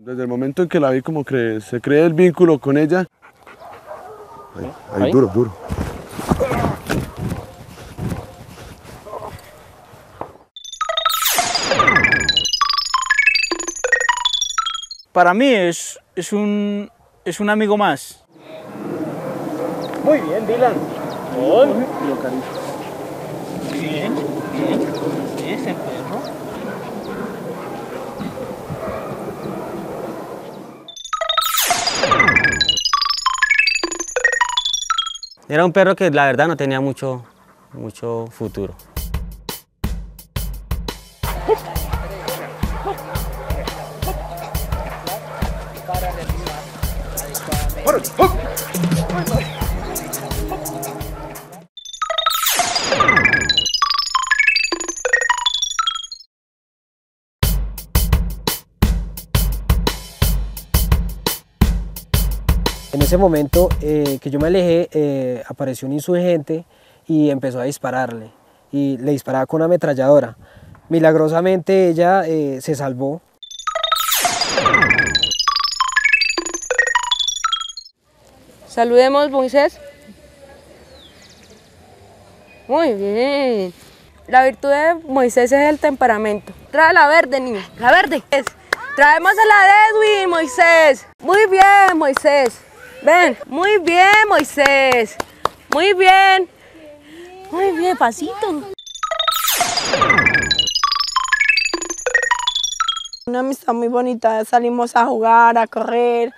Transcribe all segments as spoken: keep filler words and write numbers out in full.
Desde el momento en que la vi, como que se crea el vínculo con ella. Ahí, ahí, ahí. Duro, duro. Para mí es, es, un, es un amigo más. Muy bien, Dylan. Muy bien, bien. Es el perro. Era un perro que la verdad no tenía mucho, mucho futuro. En ese momento eh, que yo me alejé, eh, apareció un insurgente y empezó a dispararle. Y le disparaba con una ametralladora. Milagrosamente ella eh, se salvó. Saludemos, Moisés. Muy bien. La virtud de Moisés es el temperamento. Trae la verde, niño. La verde. Traemos a la de Edwin, Moisés. Muy bien, Moisés. Ven. Muy bien, Moisés. Muy bien. Muy bien, pasito. Una amistad muy bonita. Salimos a jugar, a correr.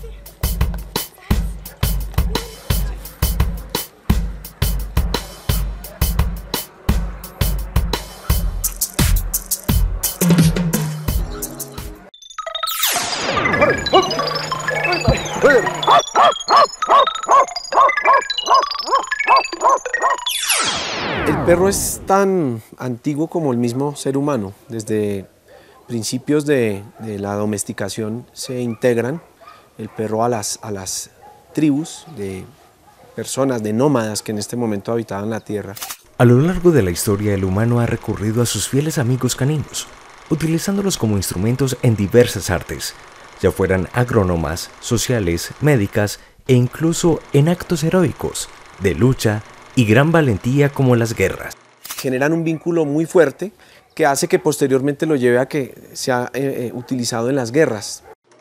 El perro es tan antiguo como el mismo ser humano. Desde principios de, de la domesticación se integran el perro a las, a las tribus de personas, de nómadas que en este momento habitaban la tierra. A lo largo de la historia, el humano ha recurrido a sus fieles amigos caninos, utilizándolos como instrumentos en diversas artes, ya fueran agrónomas, sociales, médicas e incluso en actos heroicos, de lucha y gran valentía como las guerras. Generan un vínculo muy fuerte que hace que posteriormente lo lleve a que sea eh, utilizado en las guerras.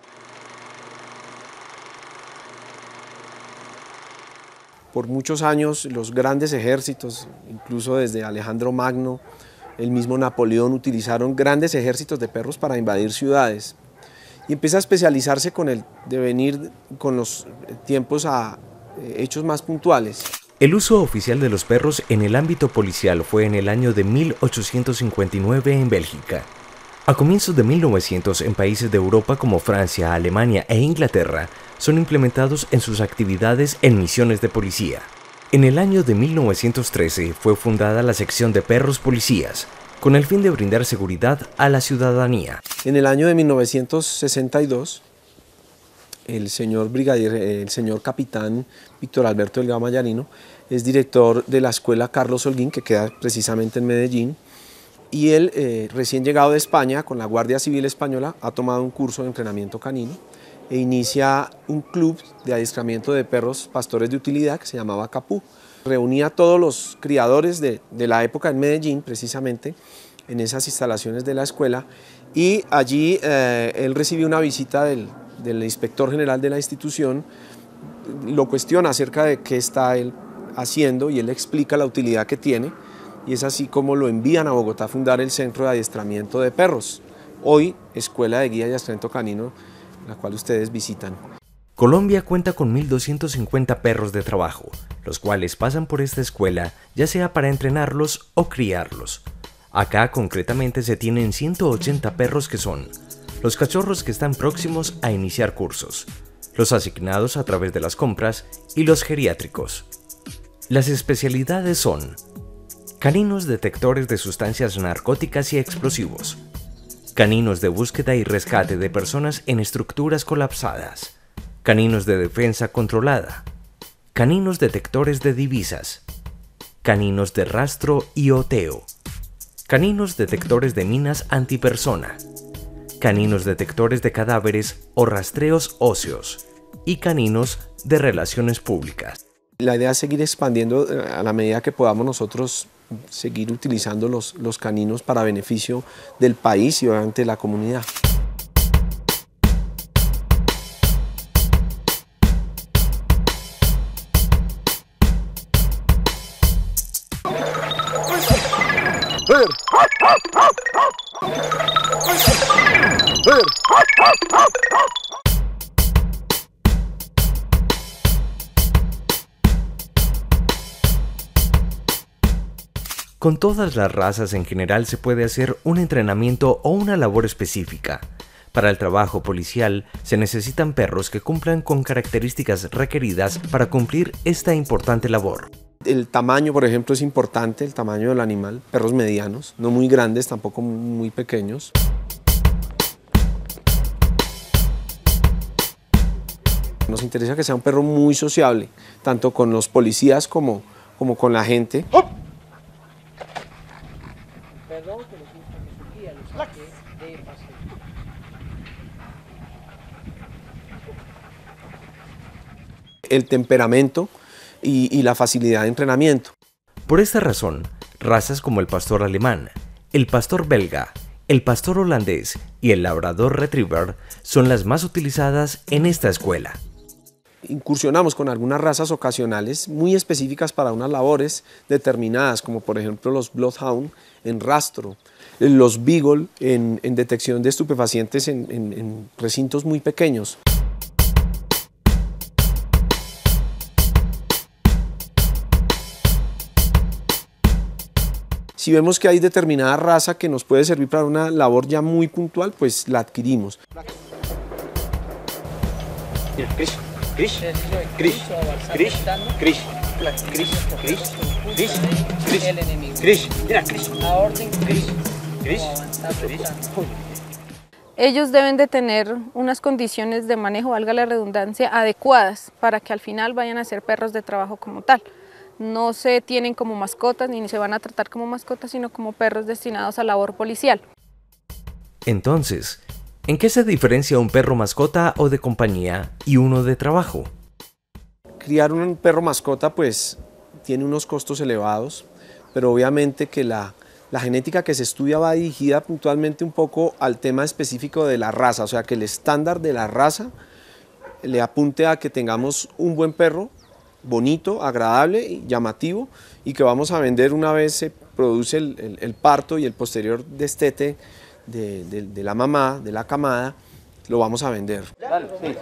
Por muchos años los grandes ejércitos, incluso desde Alejandro Magno, el mismo Napoleón, utilizaron grandes ejércitos de perros para invadir ciudades. Y empieza a especializarse con el devenir, con los tiempos a eh, hechos más puntuales. El uso oficial de los perros en el ámbito policial fue en el año de mil ochocientos cincuenta y nueve en Bélgica. A comienzos de mil novecientos en países de Europa como Francia, Alemania e Inglaterra son implementados en sus actividades en misiones de policía. En el año de mil novecientos trece fue fundada la sección de perros policías, con el fin de brindar seguridad a la ciudadanía. En el año de mil novecientos sesenta y dos, el señor brigadier, el señor capitán Víctor Alberto Delgado Mayarino es director de la escuela Carlos Holguín, que queda precisamente en Medellín, y él, eh, recién llegado de España con la Guardia Civil Española, ha tomado un curso de entrenamiento canino e inicia un club de adiestramiento de perros pastores de utilidad que se llamaba Capú. Reunía a todos los criadores de, de la época en Medellín, precisamente, en esas instalaciones de la escuela, y allí eh, él recibió una visita del, del inspector general de la institución, lo cuestiona acerca de qué está él haciendo y él explica la utilidad que tiene, y es así como lo envían a Bogotá a fundar el Centro de Adiestramiento de Perros, hoy Escuela de Guía y Adiestramiento Canino, la cual ustedes visitan. Colombia cuenta con mil doscientos cincuenta perros de trabajo, los cuales pasan por esta escuela ya sea para entrenarlos o criarlos. Acá concretamente se tienen ciento ochenta perros que son los cachorros que están próximos a iniciar cursos, los asignados a través de las compras y los geriátricos. Las especialidades son caninos detectores de sustancias narcóticas y explosivos, caninos de búsqueda y rescate de personas en estructuras colapsadas, caninos de defensa controlada, caninos detectores de divisas, caninos de rastro y oteo, caninos detectores de minas antipersona, caninos detectores de cadáveres o rastreos óseos y caninos de relaciones públicas. La idea es seguir expandiendo a la medida que podamos nosotros seguir utilizando los, los caninos para beneficio del país y obviamente de la comunidad. Ver. Ver. Con todas las razas en general se puede hacer un entrenamiento o una labor específica. Para el trabajo policial se necesitan perros que cumplan con características requeridas para cumplir esta importante labor. El tamaño, por ejemplo, es importante, el tamaño del animal, perros medianos, no muy grandes, tampoco muy pequeños. Nos interesa que sea un perro muy sociable, tanto con los policías como, como con la gente. El temperamento y, y la facilidad de entrenamiento. Por esta razón, razas como el pastor alemán, el pastor belga, el pastor holandés y el labrador retriever son las más utilizadas en esta escuela. Incursionamos con algunas razas ocasionales muy específicas para unas labores determinadas, como por ejemplo los bloodhound en rastro, los beagle en, en detección de estupefacientes en, en, en recintos muy pequeños. Si vemos que hay determinada raza que nos puede servir para una labor ya muy puntual, pues la adquirimos. Mira, Chris, Chris, Chris, Chris, Chris, Chris, Chris, Chris, Chris, Chris, mira, Chris, Chris, Chris, Chris. Ellos deben de tener unas condiciones de manejo, valga la redundancia, adecuadas para que al final vayan a ser perros de trabajo como tal. No se tienen como mascotas ni se van a tratar como mascotas, sino como perros destinados a labor policial. Entonces, ¿en qué se diferencia un perro mascota o de compañía y uno de trabajo? Criar un perro mascota pues tiene unos costos elevados, pero obviamente que la, la genética que se estudia va dirigida puntualmente un poco al tema específico de la raza, o sea que el estándar de la raza le apunte a que tengamos un buen perro, bonito, agradable y llamativo, y que vamos a vender una vez se produce el, el, el parto y el posterior destete de, de, de la mamá, de la camada, lo vamos a vender. Dale, sí.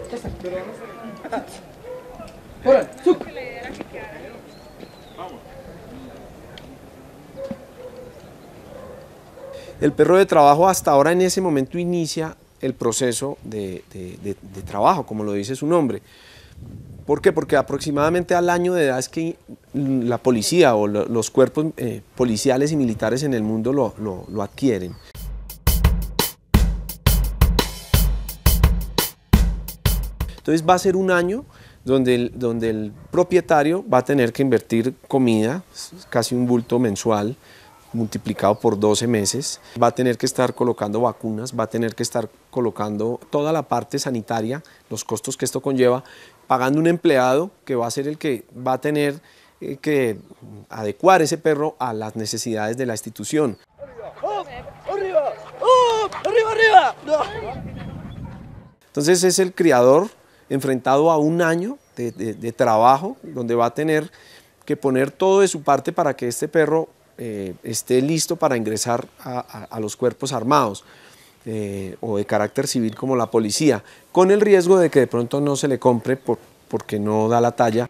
El perro de trabajo hasta ahora en ese momento inicia el proceso de, de, de, de trabajo, como lo dice su nombre. ¿Por qué? Porque aproximadamente al año de edad es que la policía o lo, los cuerpos eh, policiales y militares en el mundo lo, lo, lo adquieren. Entonces va a ser un año donde el, donde el propietario va a tener que invertir comida, casi un bulto mensual, multiplicado por doce meses, va a tener que estar colocando vacunas, va a tener que estar colocando toda la parte sanitaria, los costos que esto conlleva, pagando un empleado que va a ser el que va a tener eh, que adecuar ese perro a las necesidades de la institución. ¡Arriba! ¡Oh! ¡Arriba, arriba! ¡No! Entonces es el criador enfrentado a un año de, de, de trabajo, donde va a tener que poner todo de su parte para que este perro Eh, esté listo para ingresar a, a, a los cuerpos armados eh, o de carácter civil como la policía, con el riesgo de que de pronto no se le compre por, porque no da la talla.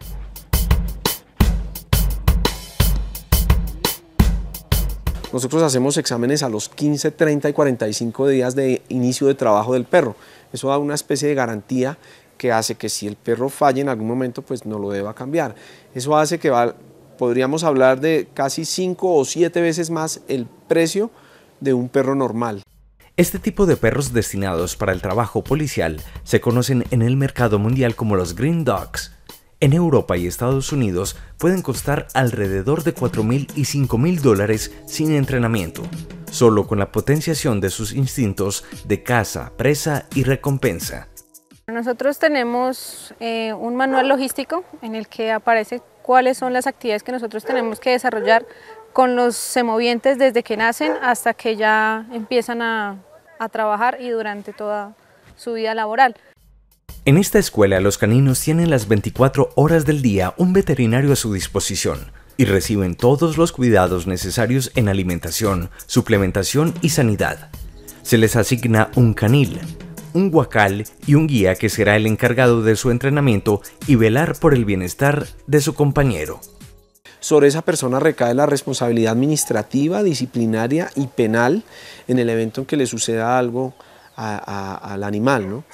Nosotros hacemos exámenes a los quince, treinta y cuarenta y cinco días de inicio de trabajo del perro. Eso da una especie de garantía que hace que si el perro falla en algún momento, pues no lo deba cambiar. Eso hace que va podríamos hablar de casi cinco o siete veces más el precio de un perro normal. Este tipo de perros destinados para el trabajo policial se conocen en el mercado mundial como los Green Dogs. En Europa y Estados Unidos pueden costar alrededor de cuatro mil y cinco mil dólares sin entrenamiento. solo con la potenciación de sus instintos de caza, presa y recompensa. Nosotros tenemos eh, un manual logístico en el que aparece cuáles son las actividades que nosotros tenemos que desarrollar con los semovientes desde que nacen hasta que ya empiezan a, a trabajar y durante toda su vida laboral. En esta escuela los caninos tienen las veinticuatro horas del día un veterinario a su disposición y reciben todos los cuidados necesarios en alimentación, suplementación y sanidad. Se les asigna un canil, un guacal y un guía que será el encargado de su entrenamiento y velar por el bienestar de su compañero. Sobre esa persona recae la responsabilidad administrativa, disciplinaria y penal en el evento en que le suceda algo a, a, al animal, ¿no?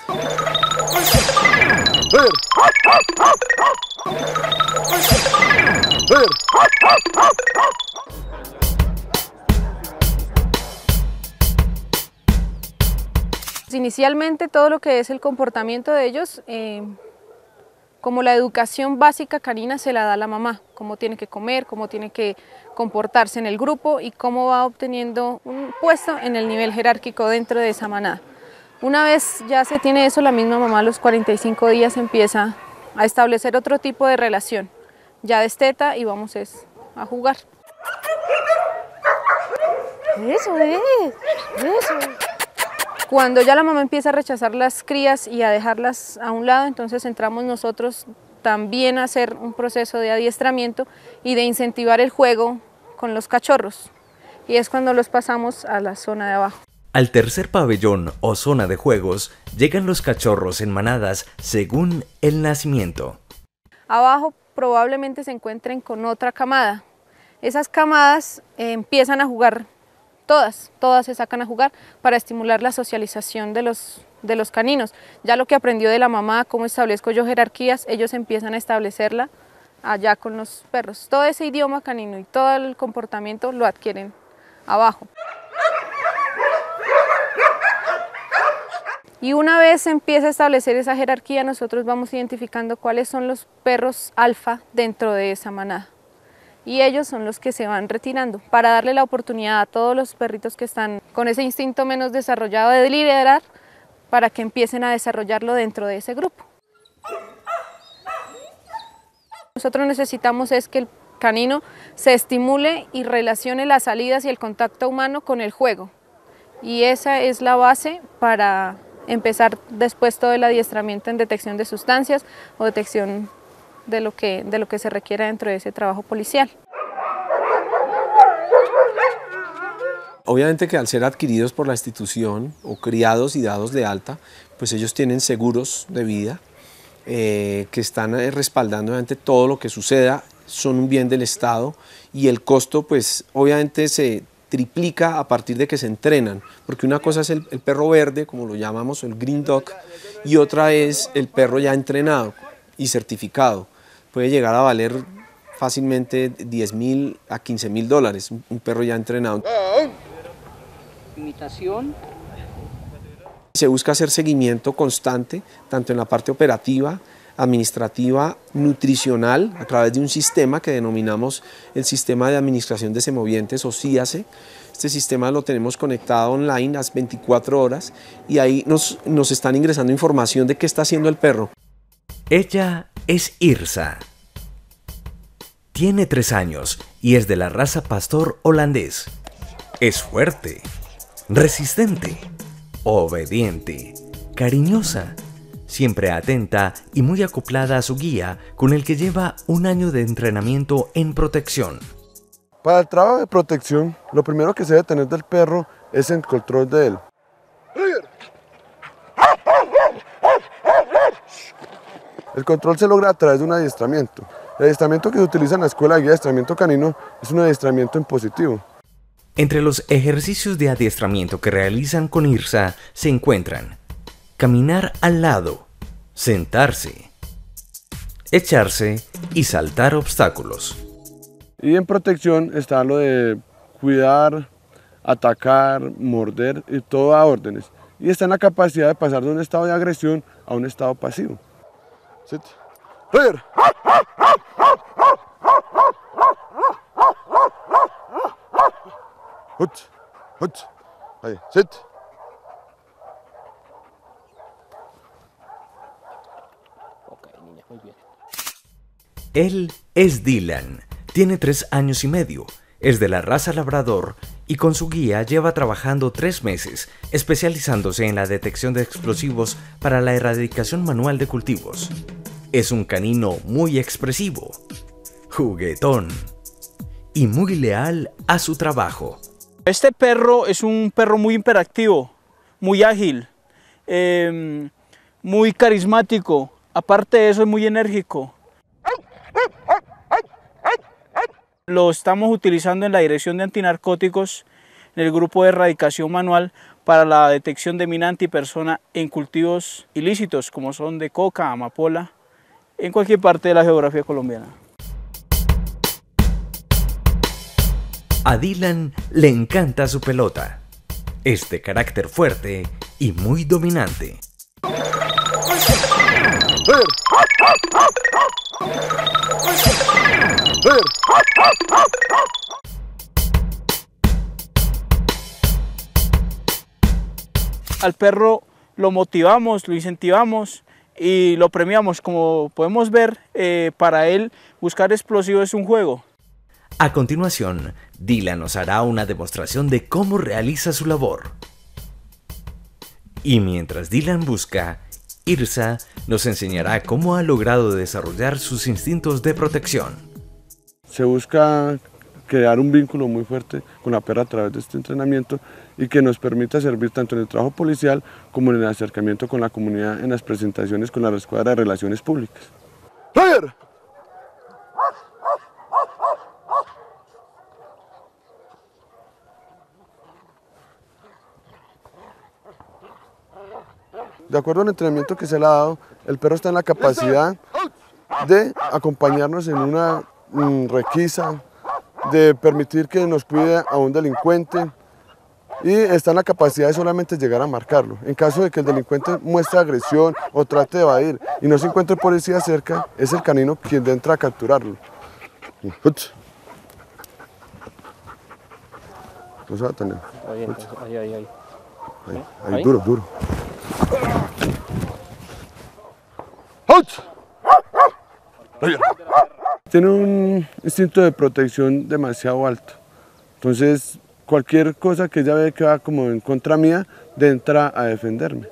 Inicialmente todo lo que es el comportamiento de ellos, eh, como la educación básica canina se la da la mamá, cómo tiene que comer, cómo tiene que comportarse en el grupo y cómo va obteniendo un puesto en el nivel jerárquico dentro de esa manada. Una vez ya se tiene eso, la misma mamá a los cuarenta y cinco días empieza a establecer otro tipo de relación, ya desteta y vamos es a jugar. Eso es, eso. Cuando ya la mamá empieza a rechazar las crías y a dejarlas a un lado, entonces entramos nosotros también a hacer un proceso de adiestramiento y de incentivar el juego con los cachorros. Y es cuando los pasamos a la zona de abajo. Al tercer pabellón o zona de juegos llegan los cachorros en manadas según el nacimiento. Abajo probablemente se encuentren con otra camada. Esas camadas eh, empiezan a jugar. Todas, todas se sacan a jugar para estimular la socialización de los, de los caninos. Ya lo que aprendió de la mamá, cómo establezco yo jerarquías, ellos empiezan a establecerla allá con los perros. Todo ese idioma canino y todo el comportamiento lo adquieren abajo. Y una vez se empieza a establecer esa jerarquía, nosotros vamos identificando cuáles son los perros alfa dentro de esa manada. Y ellos son los que se van retirando para darle la oportunidad a todos los perritos que están con ese instinto menos desarrollado de liderar para que empiecen a desarrollarlo dentro de ese grupo. Nosotros necesitamos es que el canino se estimule y relacione las salidas y el contacto humano con el juego. Y esa es la base para empezar después todo el adiestramiento en detección de sustancias o detección de lo que, de lo que se requiera dentro de ese trabajo policial. Obviamente que al ser adquiridos por la institución o criados y dados de alta, pues ellos tienen seguros de vida eh, que están respaldando obviamente todo lo que suceda, son un bien del Estado y el costo pues obviamente se triplica a partir de que se entrenan, porque una cosa es el, el perro verde, como lo llamamos, el green dog, y otra es el perro ya entrenado y certificado. Puede llegar a valer fácilmente diez mil a quince mil dólares, un perro ya entrenado. Imitación. Se busca hacer seguimiento constante, tanto en la parte operativa, administrativa, nutricional, a través de un sistema que denominamos el Sistema de Administración de Semovientes o SIASE. Este sistema lo tenemos conectado online las veinticuatro horas y ahí nos, nos están ingresando información de qué está haciendo el perro. Ella es Irsa. Tiene tres años y es de la raza pastor holandés. Es fuerte, resistente, obediente, cariñosa, siempre atenta y muy acoplada a su guía, con el que lleva un año de entrenamiento en protección. Para el trabajo de protección, lo primero que se debe tener del perro es el control de él. El control se logra a través de un adiestramiento. El adiestramiento que se utiliza en la escuela de guía de adiestramiento canino es un adiestramiento en positivo. Entre los ejercicios de adiestramiento que realizan con Irsa se encuentran caminar al lado, sentarse, echarse y saltar obstáculos. Y en protección está lo de cuidar, atacar, morder y todo a órdenes. Y está en la capacidad de pasar de un estado de agresión a un estado pasivo. Sit. Roger. Ut. Ahí, sit. Ok, niña, muy bien. Él es Dylan, tiene tres años y medio, es de la raza labrador y con su guía lleva trabajando tres meses, especializándose en la detección de explosivos para la erradicación manual de cultivos. Es un canino muy expresivo, juguetón y muy leal a su trabajo. Este perro es un perro muy hiperactivo, muy ágil, eh, muy carismático, aparte de eso es muy enérgico. Lo estamos utilizando en la Dirección de Antinarcóticos, en el grupo de erradicación manual para la detección de mina antipersona en cultivos ilícitos como son de coca, amapola, en cualquier parte de la geografía colombiana. A Dylan le encanta su pelota. Es de carácter fuerte y muy dominante. Al perro lo motivamos, lo incentivamos y lo premiamos. Como podemos ver, eh, para él buscar explosivos es un juego. A continuación, Dylan nos hará una demostración de cómo realiza su labor. Y mientras Dylan busca, Irsa nos enseñará cómo ha logrado desarrollar sus instintos de protección. Se busca crear un vínculo muy fuerte con la perra a través de este entrenamiento y que nos permita servir tanto en el trabajo policial como en el acercamiento con la comunidad en las presentaciones con la Escuadra de Relaciones Públicas. ¡Roger! De acuerdo al entrenamiento que se le ha dado, el perro está en la capacidad de acompañarnos en una mm, requisa, de permitir que nos cuide a un delincuente y está en la capacidad de solamente llegar a marcarlo. En caso de que el delincuente muestre agresión o trate de evadir y no se encuentre policía cerca, es el canino quien entra a capturarlo. No se va a tener. Ahí, ahí, ahí, ahí. Ahí, ahí, ahí, duro, duro. Tiene un instinto de protección demasiado alto, entonces cualquier cosa que ella ve que va como en contra mía, de entra a defenderme.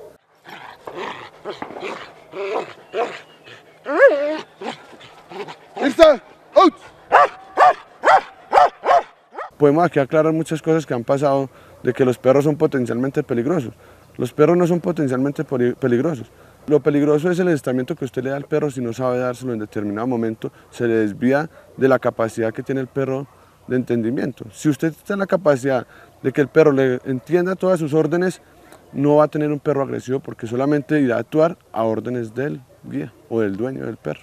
Podemos aquí aclarar muchas cosas que han pasado de que los perros son potencialmente peligrosos. Los perros no son potencialmente peligrosos. Lo peligroso es el adiestramiento que usted le da al perro si no sabe dárselo en determinado momento, se le desvía de la capacidad que tiene el perro de entendimiento. Si usted está en la capacidad de que el perro le entienda todas sus órdenes, no va a tener un perro agresivo porque solamente irá a actuar a órdenes del guía o del dueño del perro.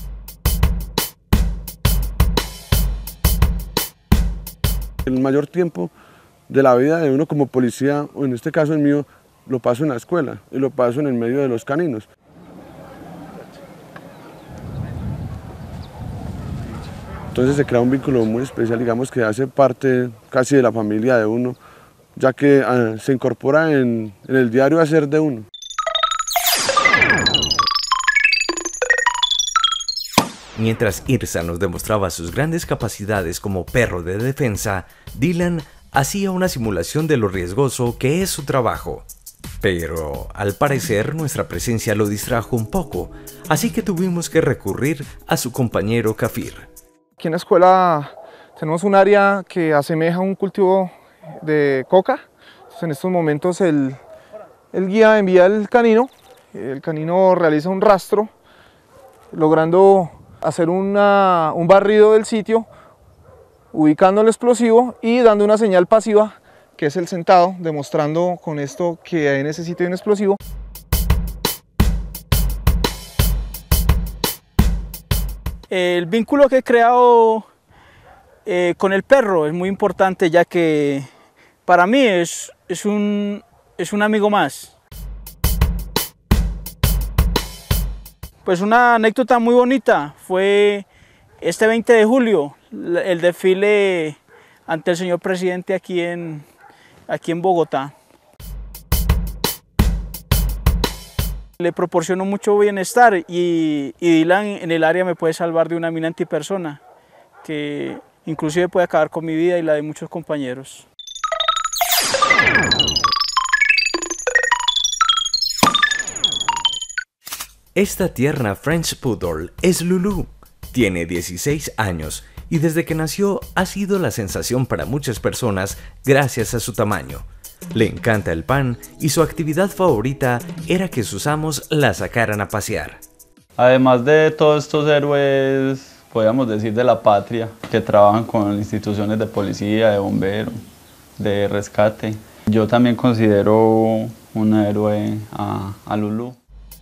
El mayor tiempo de la vida de uno como policía, o en este caso el mío, lo paso en la escuela y lo paso en el medio de los caninos. Entonces se crea un vínculo muy especial, digamos que hace parte casi de la familia de uno, ya que ah, se incorpora en, en el diario hacer de uno. Mientras Irsa nos demostraba sus grandes capacidades como perro de defensa, Dylan hacía una simulación de lo riesgoso que es su trabajo. Pero, al parecer, nuestra presencia lo distrajo un poco, así que tuvimos que recurrir a su compañero Kafir. Aquí en la escuela tenemos un área que asemeja un cultivo de coca. Entonces, en estos momentos el, el guía envía el canino, el canino realiza un rastro, logrando hacer una, un barrido del sitio, ubicando el explosivo y dando una señal pasiva, que es el sentado, demostrando con esto que ahí necesita un explosivo. El vínculo que he creado eh, con el perro es muy importante, ya que para mí es, es, un, es un amigo más. Pues una anécdota muy bonita fue este veinte de julio, el desfile ante el señor presidente aquí en, aquí en Bogotá. Le proporciono mucho bienestar y, y Dylan en el área me puede salvar de una mina antipersona que inclusive puede acabar con mi vida y la de muchos compañeros. Esta tierna French Poodle es Lulu. Tiene dieciséis años y desde que nació ha sido la sensación para muchas personas gracias a su tamaño. Le encanta el pan y su actividad favorita era que sus amos la sacaran a pasear. Además de todos estos héroes, podríamos decir de la patria, que trabajan con instituciones de policía, de bomberos, de rescate, yo también considero un héroe a, a Lulu.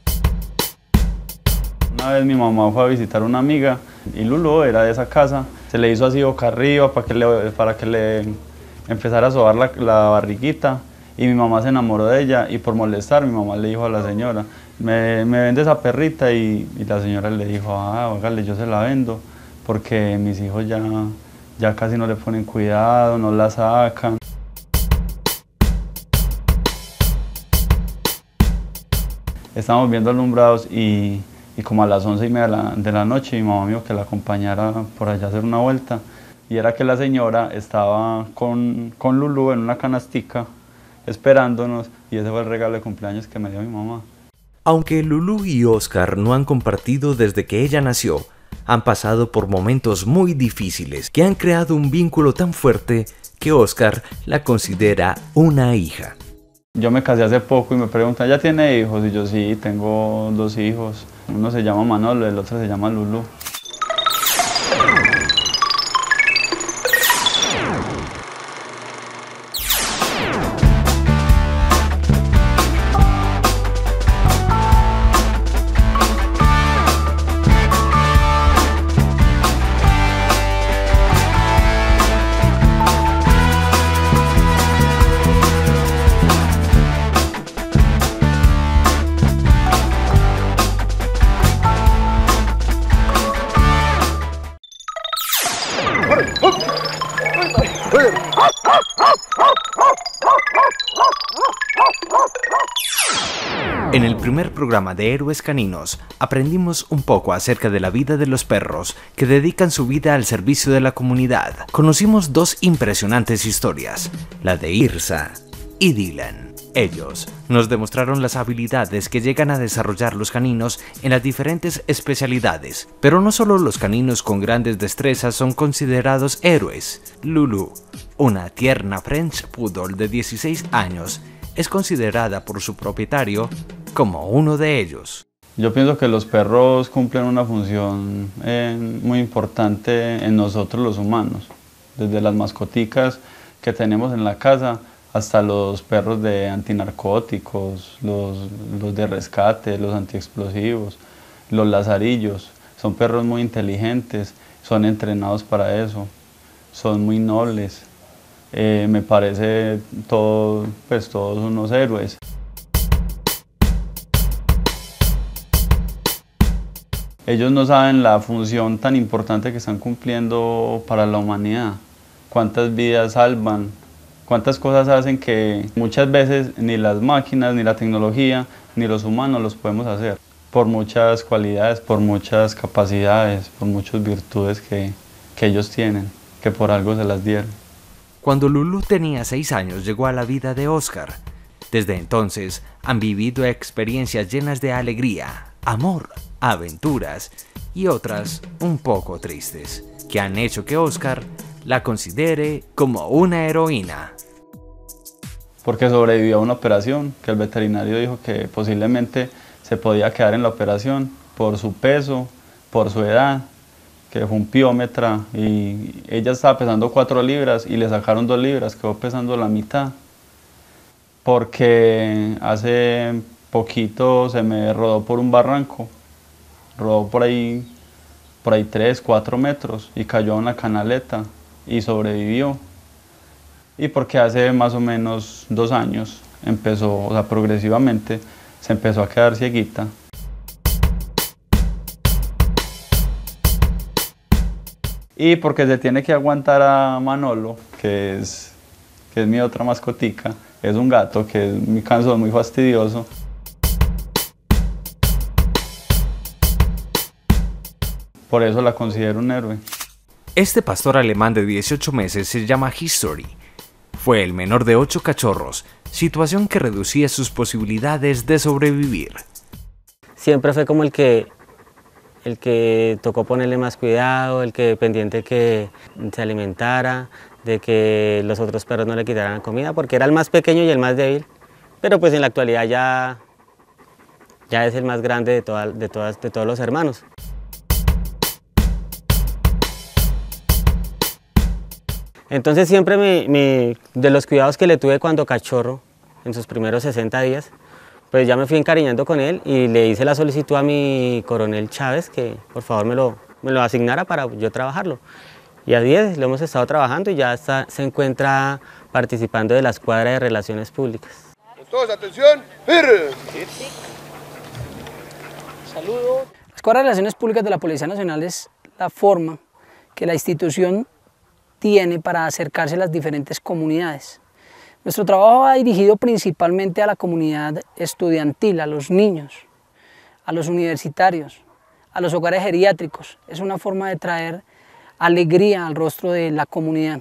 Una vez mi mamá fue a visitar a una amiga y Lulu era de esa casa. Se le hizo así boca arriba para que le, para que le empezara a sobar la, la barriguita y mi mamá se enamoró de ella y por molestar mi mamá le dijo a la señora, me, me vende esa perrita y, y la señora le dijo, ah, hágale, yo se la vendo porque mis hijos ya, ya casi no le ponen cuidado, no la sacan. Estábamos viendo alumbrados y Y como a las once y media de la, de la noche mi mamá me dijo que la acompañara por allá a hacer una vuelta. Y era que la señora estaba con, con Lulu en una canastica esperándonos y ese fue el regalo de cumpleaños que me dio mi mamá. Aunque Lulu y Oscar no han compartido desde que ella nació, han pasado por momentos muy difíciles que han creado un vínculo tan fuerte que Oscar la considera una hija. Yo me casé hace poco y me preguntan, ¿ya tiene hijos? Y yo sí, tengo dos hijos. Uno se llama Manolo, el otro se llama Lulu. En el primer programa de Héroes Caninos aprendimos un poco acerca de la vida de los perros que dedican su vida al servicio de la comunidad. Conocimos dos impresionantes historias, la de Irsa y Dylan. Ellos nos demostraron las habilidades que llegan a desarrollar los caninos en las diferentes especialidades. Pero no solo los caninos con grandes destrezas son considerados héroes. Lulu, una tierna French Poodle de dieciséis años, es considerada por su propietario como uno de ellos. Yo pienso que los perros cumplen una función eh, muy importante en nosotros los humanos, desde las mascoticas que tenemos en la casa hasta los perros de antinarcóticos, los, los de rescate, los antiexplosivos, los lazarillos. Son perros muy inteligentes, son entrenados para eso, son muy nobles. Eh, me parece todo, pues, todos unos héroes. Ellos no saben la función tan importante que están cumpliendo para la humanidad, cuántas vidas salvan, cuántas cosas hacen que muchas veces ni las máquinas, ni la tecnología, ni los humanos los podemos hacer, por muchas cualidades, por muchas capacidades, por muchas virtudes que, que ellos tienen, que por algo se las dieron. Cuando Lulu tenía seis años llegó a la vida de Oscar. Desde entonces han vivido experiencias llenas de alegría, amor, aventuras y otras un poco tristes, que han hecho que Oscar la considere como una heroína. Porque sobrevivió a una operación, que el veterinario dijo que posiblemente se podía quedar en la operación por su peso, por su edad, que fue un piómetra y ella estaba pesando cuatro libras y le sacaron dos libras, quedó pesando la mitad. Porque hace poquito se me rodó por un barranco, rodó por ahí, por ahí tres, cuatro metros y cayó en la canaleta y sobrevivió. Y porque hace más o menos dos años empezó, o sea, progresivamente se empezó a quedar cieguita. Y porque se tiene que aguantar a Manolo, que es, que es mi otra mascotica, es un gato que es muy cansón, muy fastidioso. Por eso la considero un héroe. Este pastor alemán de dieciocho meses se llama History. Fue el menor de ocho cachorros, situación que reducía sus posibilidades de sobrevivir. Siempre fue como el que, el que tocó ponerle más cuidado, el que pendiente que se alimentara, de que los otros perros no le quitaran comida, porque era el más pequeño y el más débil. Pero pues en la actualidad ya, ya es el más grande de, toda, de, todas, de todos los hermanos. Entonces siempre me, me, de los cuidados que le tuve cuando cachorro, en sus primeros sesenta días, pues ya me fui encariñando con él y le hice la solicitud a mi coronel Chávez que por favor me lo, me lo asignara para yo trabajarlo. Y así es, lo hemos estado trabajando y ya está, se encuentra participando de la escuadra de Relaciones Públicas. Todos, atención, ¡ir! Saludo. La escuadra de Relaciones Públicas de la Policía Nacional es la forma que la institución tiene para acercarse a las diferentes comunidades. Nuestro trabajo va dirigido principalmente a la comunidad estudiantil, a los niños, a los universitarios, a los hogares geriátricos. Es una forma de traer alegría al rostro de la comunidad.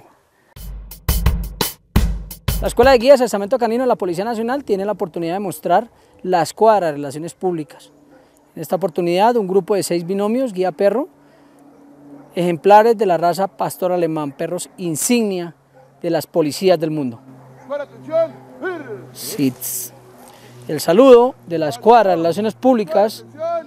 La Escuela de Guías de Estamento Canino de la Policía Nacional tiene la oportunidad de mostrar la escuadra de Relaciones Públicas. En esta oportunidad, un grupo de seis binomios guía perro, ejemplares de la raza pastor alemán, perros insignia de las policías del mundo. Sitz. El saludo de la escuadra de Relaciones Públicas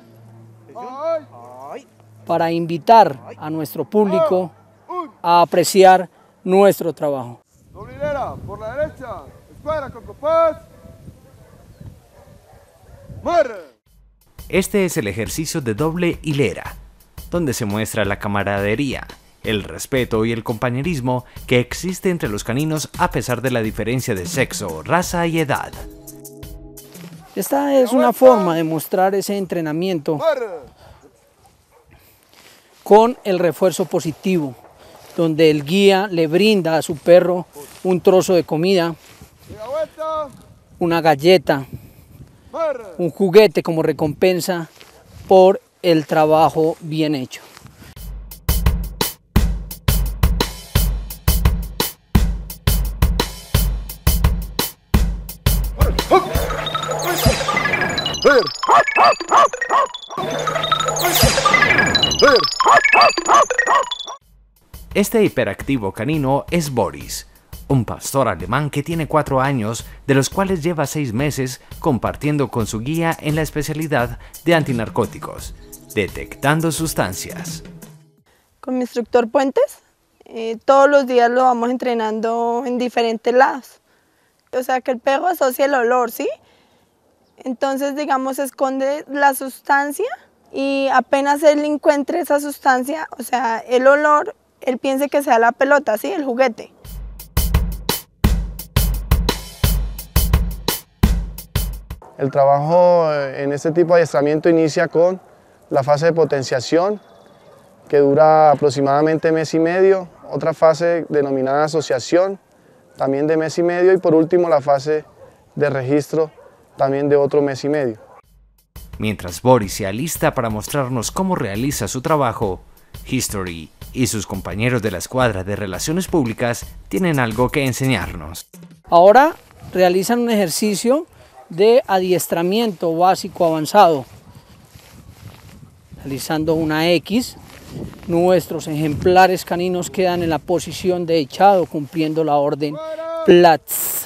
para invitar a nuestro público a apreciar nuestro trabajo. Doble hilera, por la derecha, escuadra con compás. ¡Marre! Este es el ejercicio de doble hilera, donde se muestra la camaradería, el respeto y el compañerismo que existe entre los caninos a pesar de la diferencia de sexo, raza y edad. Esta es una forma de mostrar ese entrenamiento con el refuerzo positivo, donde el guía le brinda a su perro un trozo de comida, una galleta, un juguete como recompensa por el trabajo bien hecho. Este hiperactivo canino es Boris, un pastor alemán que tiene cuatro años, de los cuales lleva seis meses compartiendo con su guía en la especialidad de antinarcóticos, detectando sustancias. Con mi instructor Puentes, eh, todos los días lo vamos entrenando en diferentes lados. O sea, que el perro asocia el olor, ¿sí? Entonces, digamos, esconde la sustancia y apenas él encuentre esa sustancia, o sea, el olor, él piense que sea la pelota, ¿sí? El juguete. El trabajo en este tipo de adiestramiento inicia con la fase de potenciación, que dura aproximadamente mes y medio, otra fase denominada asociación, también de mes y medio, y por último la fase de registro, también de otro mes y medio. Mientras Boris se alista para mostrarnos cómo realiza su trabajo, History y sus compañeros de la escuadra de Relaciones Públicas tienen algo que enseñarnos. Ahora realizan un ejercicio de adiestramiento básico avanzado. Realizando una X, nuestros ejemplares caninos quedan en la posición de echado, cumpliendo la orden Platz.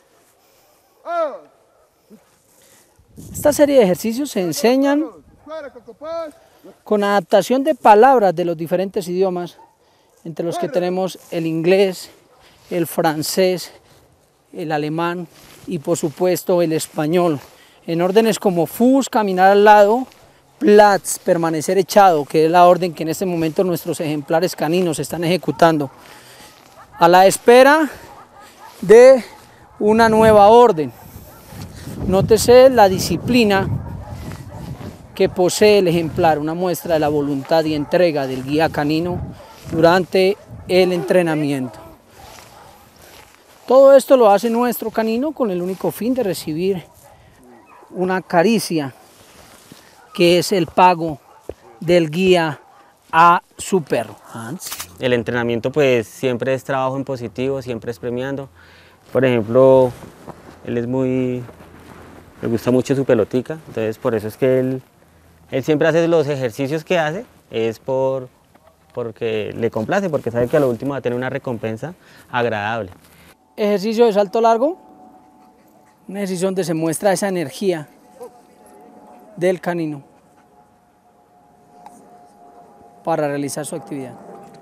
Esta serie de ejercicios se enseñan con adaptación de palabras de los diferentes idiomas, entre los que tenemos el inglés, el francés, el alemán y por supuesto el español, en órdenes como Fuß, caminar al lado, Platz, permanecer echado, que es la orden que en este momento nuestros ejemplares caninos están ejecutando, a la espera de una nueva orden. Nótese la disciplina que posee el ejemplar, una muestra de la voluntad y entrega del guía canino durante el entrenamiento. Todo esto lo hace nuestro canino con el único fin de recibir una caricia, que es el pago del guía a su perro. Hans. El entrenamiento pues siempre es trabajo en positivo, siempre es premiando. Por ejemplo, él es muy, le gusta mucho su pelotica, entonces por eso es que él, él siempre hace los ejercicios que hace, es por, porque le complace, porque sabe que a lo último va a tener una recompensa agradable. Ejercicio de salto largo, un ejercicio donde se muestra esa energía del canino para realizar su actividad.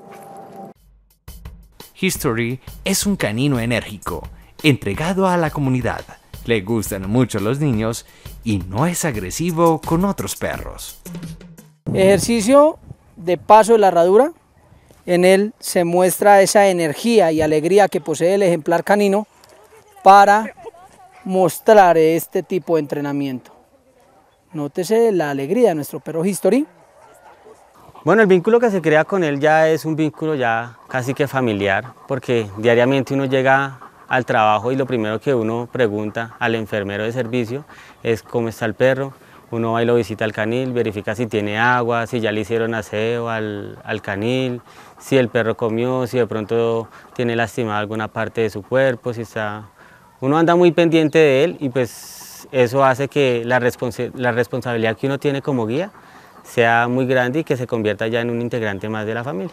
History es un canino enérgico, entregado a la comunidad, le gustan mucho los niños y no es agresivo con otros perros. Ejercicio de paso de la herradura. En él se muestra esa energía y alegría que posee el ejemplar canino para mostrar este tipo de entrenamiento. Nótese la alegría de nuestro perro History. Bueno, el vínculo que se crea con él ya es un vínculo ya casi que familiar, porque diariamente uno llega al trabajo y lo primero que uno pregunta al enfermero de servicio es cómo está el perro. Uno va y lo visita al canil, verifica si tiene agua, si ya le hicieron aseo al, al canil, si el perro comió, si de pronto tiene lastimada alguna parte de su cuerpo, si está... Uno anda muy pendiente de él y pues eso hace que la, responsa la responsabilidad que uno tiene como guía sea muy grande y que se convierta ya en un integrante más de la familia.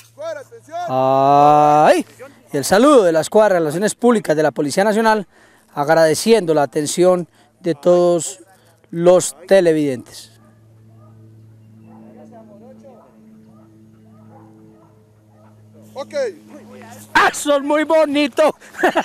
¡Ay! Y el saludo de la Escuadra de Relaciones Públicas de la Policía Nacional, agradeciendo la atención de todos los televidentes. Ok. ¡Ah, son muy bonitos!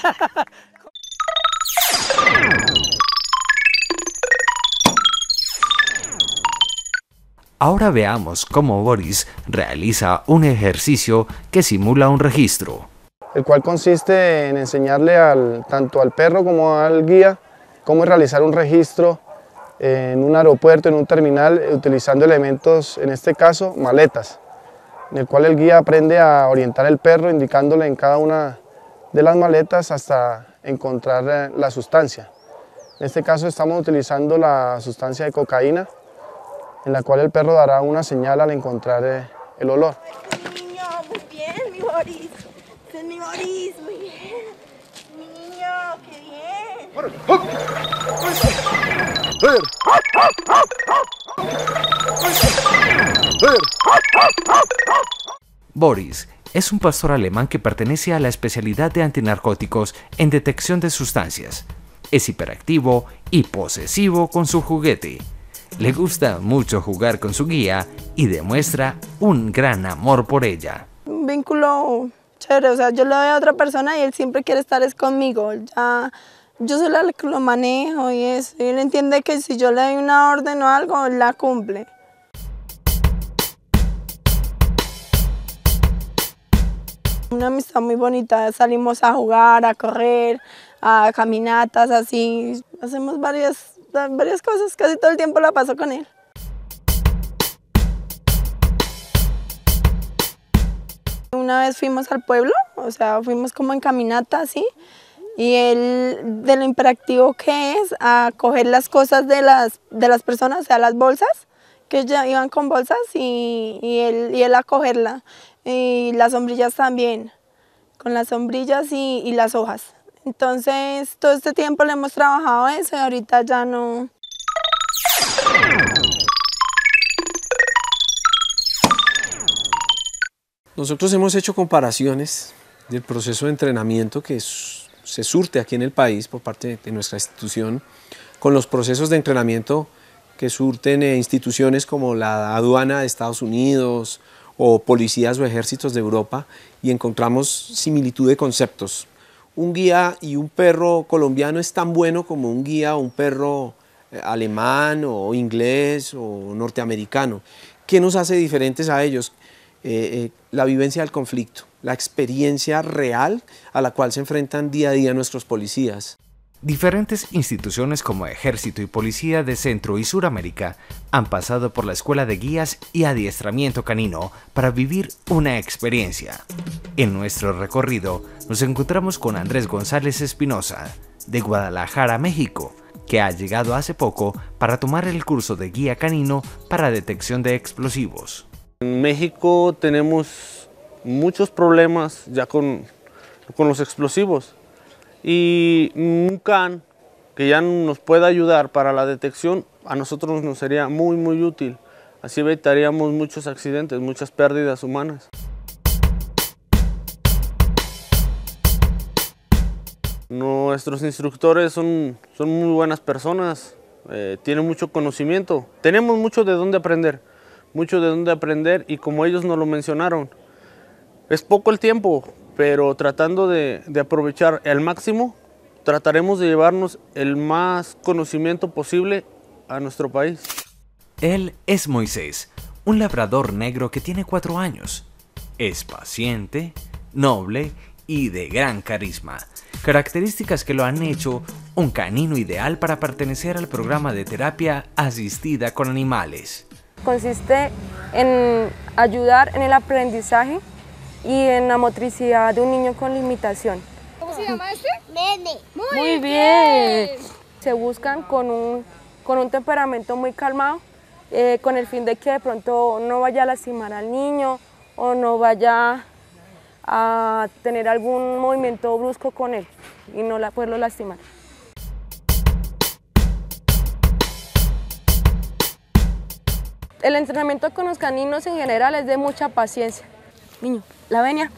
Ahora veamos cómo Boris realiza un ejercicio que simula un registro. El cual consiste en enseñarle al, tanto al perro como al guía cómo realizar un registro en un aeropuerto, en un terminal, utilizando elementos, en este caso, maletas, en el cual el guía aprende a orientar el perro, indicándole en cada una de las maletas hasta encontrar la sustancia. En este caso estamos utilizando la sustancia de cocaína, en la cual el perro dará una señal al encontrar el olor. Niño, muy bien, mi Boris. Este es mi Boris, muy bien. Niño, qué bien. Boris es un pastor alemán que pertenece a la especialidad de antinarcóticos en detección de sustancias. Es hiperactivo y posesivo con su juguete. Le gusta mucho jugar con su guía y demuestra un gran amor por ella. Un vínculo chévere, o sea, yo le doy a otra persona y él siempre quiere estar es conmigo. Ya, yo soy la que lo manejo y eso. Y él entiende que si yo le doy una orden o algo, él la cumple. Una amistad muy bonita, salimos a jugar, a correr, a caminatas, así, hacemos varias, varias cosas, casi todo el tiempo la paso con él. Una vez fuimos al pueblo, o sea, fuimos como en caminata, así, y él, de lo hiperactivo que es, a coger las cosas de las, de las personas, o sea, las bolsas, que ya iban con bolsas, y, y, él, y él a cogerla. Y las sombrillas también, con las sombrillas y, y las hojas. Entonces, todo este tiempo le hemos trabajado eso y ahorita ya no. Nosotros hemos hecho comparaciones del proceso de entrenamiento que se surte aquí en el país por parte de nuestra institución con los procesos de entrenamiento que surten instituciones como la aduana de Estados Unidos, o policías o ejércitos de Europa, y encontramos similitud de conceptos. Un guía y un perro colombiano es tan bueno como un guía o un perro alemán o inglés o norteamericano. ¿Qué nos hace diferentes a ellos? Eh, eh, la vivencia del conflicto, la experiencia real a la cual se enfrentan día a día nuestros policías. Diferentes instituciones como Ejército y Policía de Centro y Suramérica han pasado por la Escuela de Guías y Adiestramiento Canino para vivir una experiencia. En nuestro recorrido nos encontramos con Andrés González Espinosa, de Guadalajara, México, que ha llegado hace poco para tomar el curso de guía canino para detección de explosivos. En México tenemos muchos problemas ya con, con los explosivos. Y un can que ya nos pueda ayudar para la detección, a nosotros nos sería muy muy útil. Así evitaríamos muchos accidentes, muchas pérdidas humanas. Nuestros instructores son, son muy buenas personas, eh, tienen mucho conocimiento. Tenemos mucho de dónde aprender, mucho de dónde aprender y como ellos nos lo mencionaron, es poco el tiempo, pero tratando de, de aprovechar al máximo, trataremos de llevarnos el más conocimiento posible a nuestro país. Él es Moisés, un labrador negro que tiene cuatro años. Es paciente, noble y de gran carisma, características que lo han hecho un canino ideal para pertenecer al programa de terapia asistida con animales. Consiste en ayudar en el aprendizaje y en la motricidad de un niño con limitación. ¿Cómo se llama este? Nene. Muy, muy bien. bien. Se buscan con un, con un temperamento muy calmado, eh, con el fin de que de pronto no vaya a lastimar al niño o no vaya a tener algún movimiento brusco con él y no la, poderlo lastimar. El entrenamiento con los caninos en general es de mucha paciencia. Niño, la venia.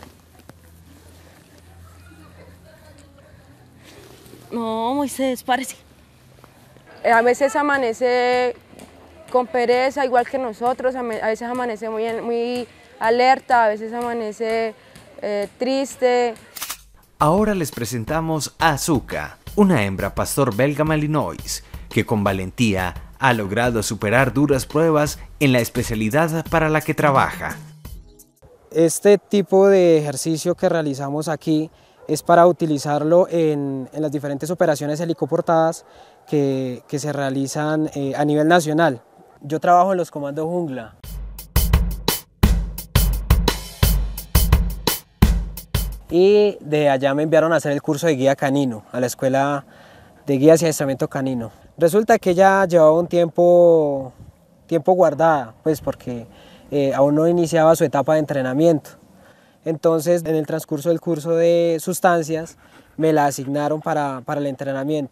No, Moisés, párese. A veces amanece con pereza, igual que nosotros, a veces amanece muy, muy alerta, a veces amanece eh, triste. Ahora les presentamos a Zucca, una hembra pastor belga malinois, que con valentía ha logrado superar duras pruebas en la especialidad para la que trabaja. Este tipo de ejercicio que realizamos aquí es para utilizarlo en, en las diferentes operaciones helicoportadas que, que se realizan eh, a nivel nacional. Yo trabajo en los comandos jungla. Y de allá me enviaron a hacer el curso de guía canino, a la escuela de guías y adiestramiento canino. Resulta que ella llevaba un tiempo, tiempo guardada, pues porque eh, aún no iniciaba su etapa de entrenamiento. Entonces, en el transcurso del curso de sustancias, me la asignaron para, para el entrenamiento.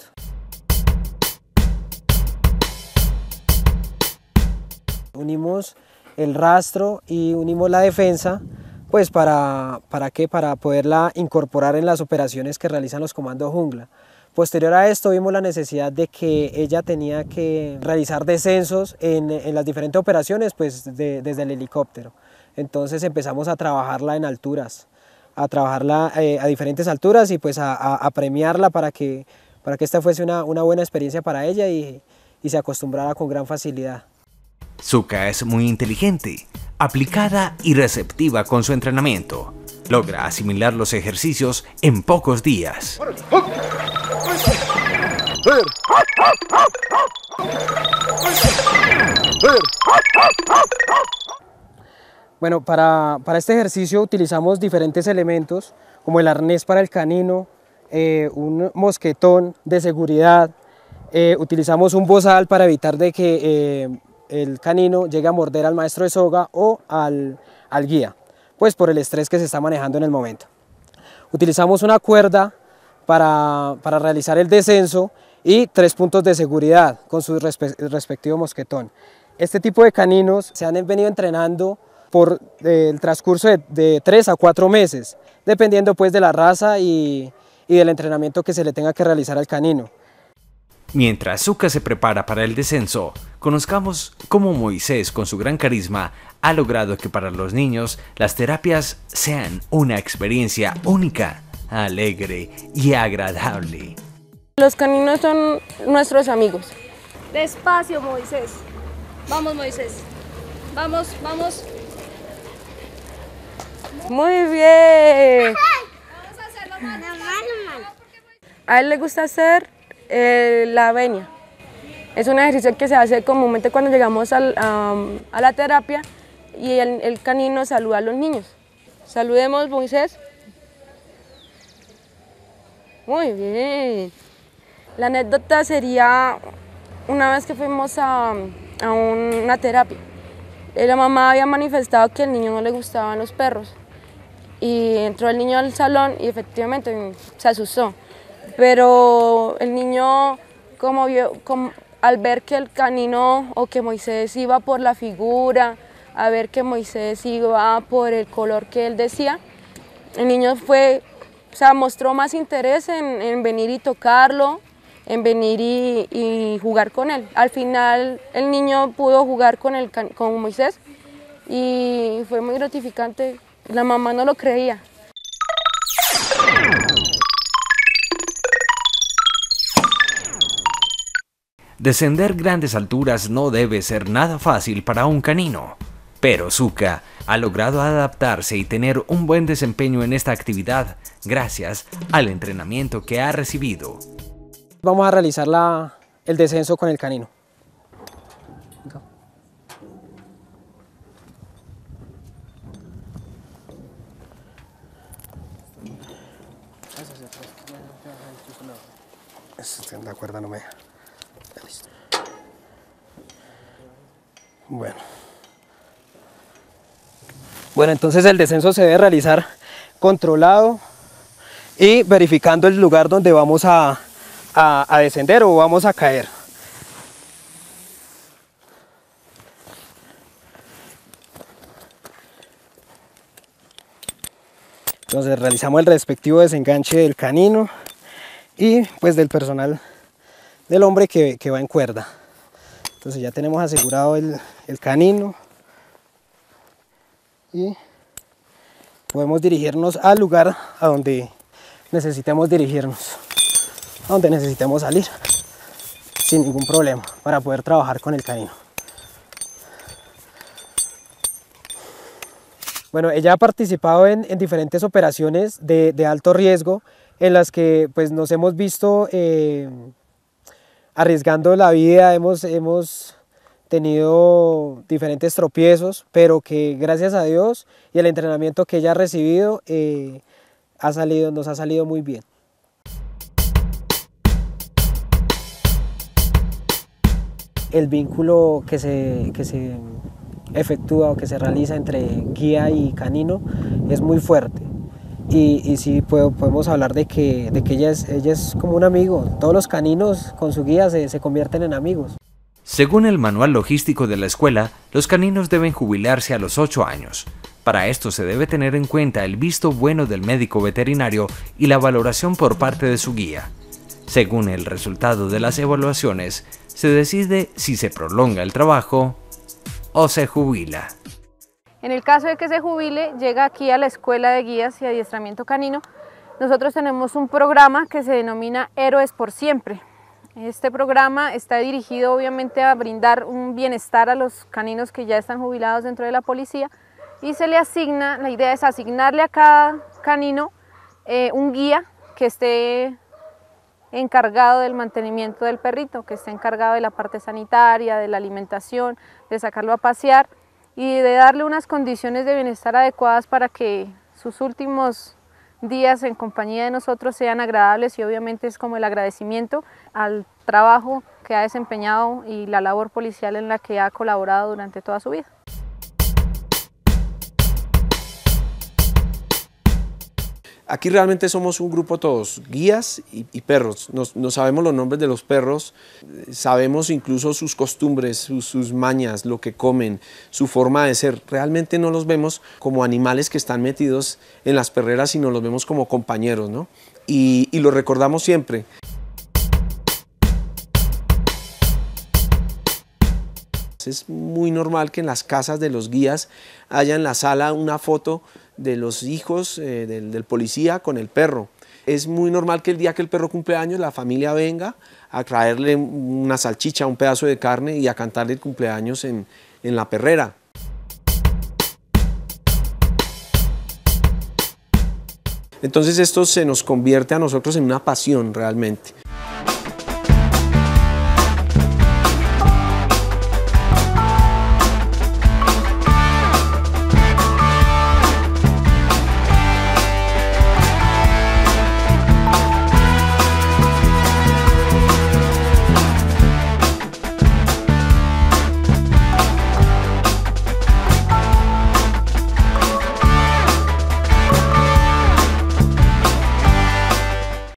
Unimos el rastro y unimos la defensa, pues para, ¿para qué? Para poderla incorporar en las operaciones que realizan los comandos jungla. Posterior a esto vimos la necesidad de que ella tenía que realizar descensos en, en las diferentes operaciones, pues de, desde el helicóptero. Entonces empezamos a trabajarla en alturas, a trabajarla eh, a diferentes alturas y pues a, a, a premiarla para que, para que esta fuese una, una buena experiencia para ella y, y se acostumbrara con gran facilidad. Zucca es muy inteligente, aplicada y receptiva con su entrenamiento. Logra asimilar los ejercicios en pocos días. Bueno, para, para este ejercicio utilizamos diferentes elementos como el arnés para el canino, eh, un mosquetón de seguridad, eh, utilizamos un bozal para evitar de que eh, el canino llegue a morder al maestro de soga o al, al guía, pues por el estrés que se está manejando en el momento. Utilizamos una cuerda para, para realizar el descenso y tres puntos de seguridad con su respe respectivo mosquetón. Este tipo de caninos se han venido entrenando por eh, el transcurso de, de tres a cuatro meses, dependiendo pues de la raza y, y del entrenamiento que se le tenga que realizar al canino. Mientras Zucca se prepara para el descenso, conozcamos cómo Moisés, con su gran carisma, ha logrado que para los niños las terapias sean una experiencia única, alegre y agradable. Los caninos son nuestros amigos. Despacio, Moisés. Vamos, Moisés. Vamos, vamos. Muy bien. Vamos a hacerlo mal. A él le gusta hacer Eh, la venia. Es un ejercicio que se hace comúnmente cuando llegamos al, a, a la terapia y el, el canino saluda a los niños. Saludemos, Moisés. Muy bien. La anécdota sería una vez que fuimos a, a una terapia. La mamá había manifestado que al niño no le gustaban los perros y entró el niño al salón y efectivamente se asustó. Pero el niño, como vio, como, al ver que el canino o que Moisés iba por la figura, a ver que Moisés iba por el color que él decía, el niño fue, o sea, mostró más interés en, en venir y tocarlo, en venir y, y jugar con él. Al final el niño pudo jugar con, el, con Moisés y fue muy gratificante. La mamá no lo creía. Descender grandes alturas no debe ser nada fácil para un canino, pero Zucca ha logrado adaptarse y tener un buen desempeño en esta actividad gracias al entrenamiento que ha recibido. Vamos a realizar la, el descenso con el canino. La cuerda no me deja. Bueno. Bueno, entonces el descenso se debe realizar controlado y verificando el lugar donde vamos a, a, a descender o vamos a caer. Entonces realizamos el respectivo desenganche del canino y pues del personal del hombre que, que va en cuerda. Entonces ya tenemos asegurado el, el canino y podemos dirigirnos al lugar a donde necesitemos dirigirnos, a donde necesitemos salir sin ningún problema para poder trabajar con el canino. Bueno, ella ha participado en, en diferentes operaciones de, de alto riesgo en las que pues, nos hemos visto eh, arriesgando la vida, hemos, hemos tenido diferentes tropiezos, pero que gracias a Dios y el entrenamiento que ella ha recibido eh, ha salido, nos ha salido muy bien. El vínculo que se, que se efectúa o que se realiza entre guía y canino es muy fuerte y, y sí puedo, podemos hablar de que, de que ella, es, ella es como un amigo. Todos los caninos con su guía se, se convierten en amigos. Según el manual logístico de la escuela, los caninos deben jubilarse a los ocho años. Para esto se debe tener en cuenta el visto bueno del médico veterinario y la valoración por parte de su guía. Según el resultado de las evaluaciones, se decide si se prolonga el trabajo o se jubila. En el caso de que se jubile, llega aquí a la Escuela de Guías y Adiestramiento Canino. Nosotros tenemos un programa que se denomina Héroes por Siempre. Este programa está dirigido obviamente a brindar un bienestar a los caninos que ya están jubilados dentro de la policía y se le asigna, la idea es asignarle a cada canino eh, un guía que esté encargado del mantenimiento del perrito, que esté encargado de la parte sanitaria, de la alimentación, de sacarlo a pasear y de darle unas condiciones de bienestar adecuadas para que sus últimos días en compañía de nosotros sean agradables y obviamente es como el agradecimiento al trabajo que ha desempeñado y la labor policial en la que ha colaborado durante toda su vida. Aquí realmente somos un grupo todos, guías y, y perros. Nos, nos sabemos los nombres de los perros, sabemos incluso sus costumbres, sus, sus mañas, lo que comen, su forma de ser. Realmente no los vemos como animales que están metidos en las perreras, sino los vemos como compañeros, ¿no? Y, y los recordamos siempre. Es muy normal que en las casas de los guías haya en la sala una foto de los hijos eh, del, del policía con el perro. Es muy normal que el día que el perro cumple años la familia venga a traerle una salchicha, un pedazo de carne y a cantarle el cumpleaños en, en la perrera. Entonces esto se nos convierte a nosotros en una pasión realmente.